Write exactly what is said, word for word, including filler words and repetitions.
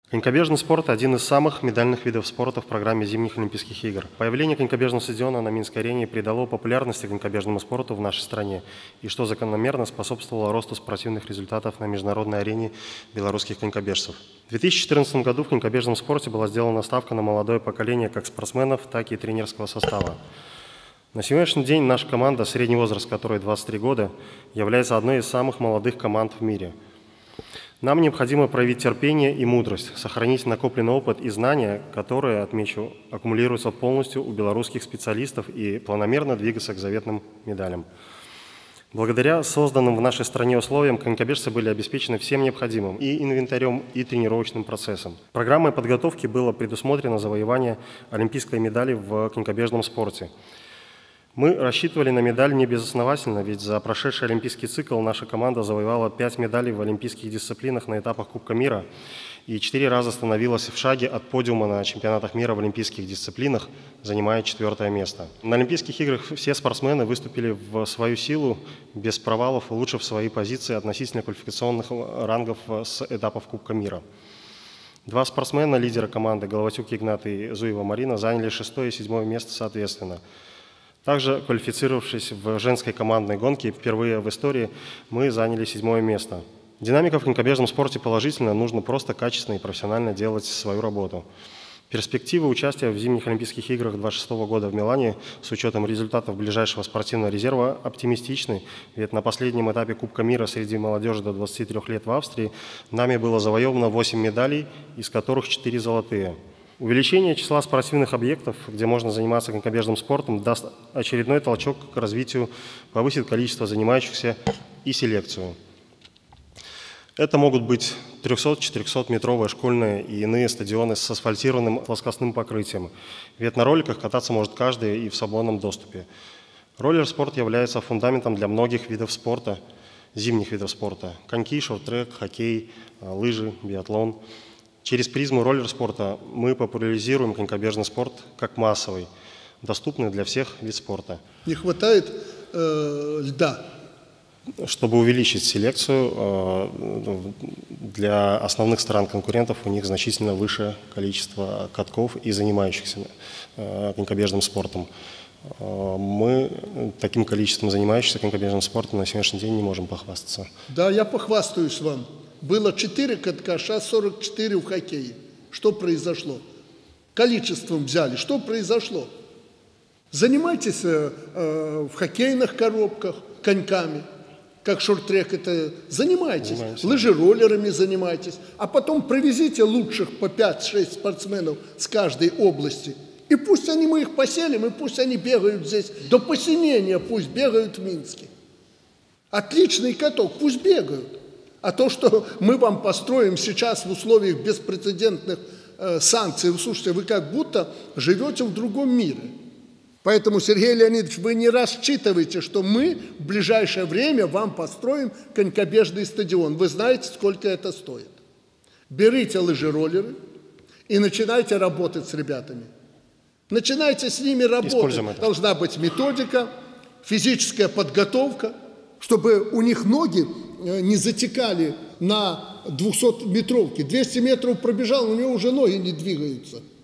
Конькобежный спорт – один из самых медальных видов спорта в программе зимних Олимпийских игр. Появление конькобежного стадиона на Минской арене придало популярности конькобежному спорту в нашей стране, и что закономерно способствовало росту спортивных результатов на международной арене белорусских конькобежцев. В две тысячи четырнадцатом году в конькобежном спорте была сделана ставка на молодое поколение как спортсменов, так и тренерского состава. На сегодняшний день наша команда, средний возраст которой двадцать три года, является одной из самых молодых команд в мире. Нам необходимо проявить терпение и мудрость, сохранить накопленный опыт и знания, которые, отмечу, аккумулируются полностью у белорусских специалистов, и планомерно двигаться к заветным медалям. Благодаря созданным в нашей стране условиям конькобежцы были обеспечены всем необходимым и инвентарем, и тренировочным процессом. Программой подготовки было предусмотрено завоевание олимпийской медали в конькобежном спорте. Мы рассчитывали на медаль не безосновательно, ведь за прошедший олимпийский цикл наша команда завоевала пять медалей в олимпийских дисциплинах на этапах Кубка мира и четыре раза становилась в шаге от подиума на чемпионатах мира в олимпийских дисциплинах, занимая четвертое место. На Олимпийских играх все спортсмены выступили в свою силу, без провалов, улучшив свои позиции относительно квалификационных рангов с этапов Кубка мира. Два спортсмена, лидера команды Головатюк Игнат и Зуева Марина, заняли шестое и седьмое место соответственно. Также, квалифицировавшись в женской командной гонке, впервые в истории мы заняли седьмое место. Динамика в конькобежном спорте положительная, нужно просто качественно и профессионально делать свою работу. Перспективы участия в зимних Олимпийских играх две тысячи двадцать шестого года в Милане с учетом результатов ближайшего спортивного резерва оптимистичны, ведь на последнем этапе Кубка мира среди молодежи до двадцати трёх лет в Австрии нами было завоевано восемь медалей, из которых четыре золотые. Увеличение числа спортивных объектов, где можно заниматься конькобежным спортом, даст очередной толчок к развитию, повысит количество занимающихся и селекцию. Это могут быть трёхсот-четырёхсотметровые школьные и иные стадионы с асфальтированным плоскостным покрытием, ведь на роликах кататься может каждый и в свободном доступе. Роллер-спорт является фундаментом для многих видов спорта, зимних видов спорта: коньки, шорт-трек, хоккей, лыжи, биатлон. Через призму роллер-спорта мы популяризируем конькобежный спорт как массовый, доступный для всех вид спорта. Не хватает э, льда. Чтобы увеличить селекцию, э, для основных стран-конкурентов у них значительно выше количество катков и занимающихся э, конькобежным спортом. Э, мы таким количеством занимающихся конькобежным спортом на сегодняшний день не можем похвастаться. Да, я похвастаюсь вам. Было четыре катка, сейчас сорок четыре в хоккее. Что произошло? Количеством взяли. Что произошло? Занимайтесь э, э, в хоккейных коробках коньками, как шорт-трек это. Занимайтесь. Занимаемся. Лыжероллерами занимайтесь. А потом привезите лучших по пять-шесть спортсменов с каждой области. И пусть они, мы их поселим, и пусть они бегают здесь. До посинения пусть бегают в Минске. Отличный каток, пусть бегают. А то, что мы вам построим сейчас в условиях беспрецедентных э, санкций, вы слушайте, вы как будто живете в другом мире. Поэтому, Сергей Леонидович, вы не рассчитываете, что мы в ближайшее время вам построим конькобежный стадион. Вы знаете, сколько это стоит. Берите лыжероллеры и начинайте работать с ребятами. Начинайте с ними работать. Должна быть методика, физическая подготовка, чтобы у них ноги не затекали на двухсотметровке. двести метров пробежал, у него уже ноги не двигаются.